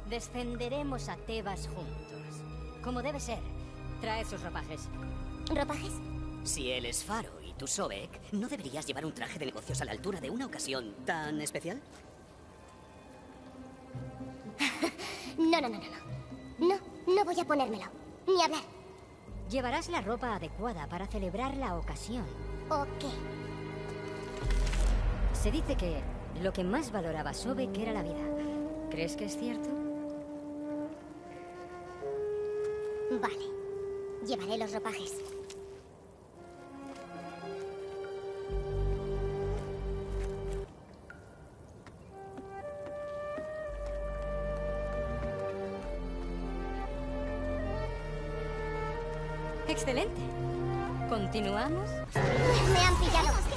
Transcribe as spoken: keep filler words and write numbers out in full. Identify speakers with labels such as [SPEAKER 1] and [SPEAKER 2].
[SPEAKER 1] Descenderemos a Tebas juntos. Como debe ser. Trae sus ropajes.
[SPEAKER 2] ¿Ropajes?
[SPEAKER 3] Si él es Faro y tú Sobek, ¿no deberías llevar un traje de negocios a la altura de una ocasión tan especial?
[SPEAKER 2] No, no, no, no, no. No, no voy a ponérmelo. Ni hablar.
[SPEAKER 1] Llevarás la ropa adecuada para celebrar la ocasión.
[SPEAKER 2] ¿O qué?
[SPEAKER 1] Se dice que lo que más valoraba Sobek era la vida. ¿Crees que es cierto?
[SPEAKER 2] Vale. Llevaré los ropajes.
[SPEAKER 1] Excelente. ¿Continuamos?
[SPEAKER 2] Me han pillado.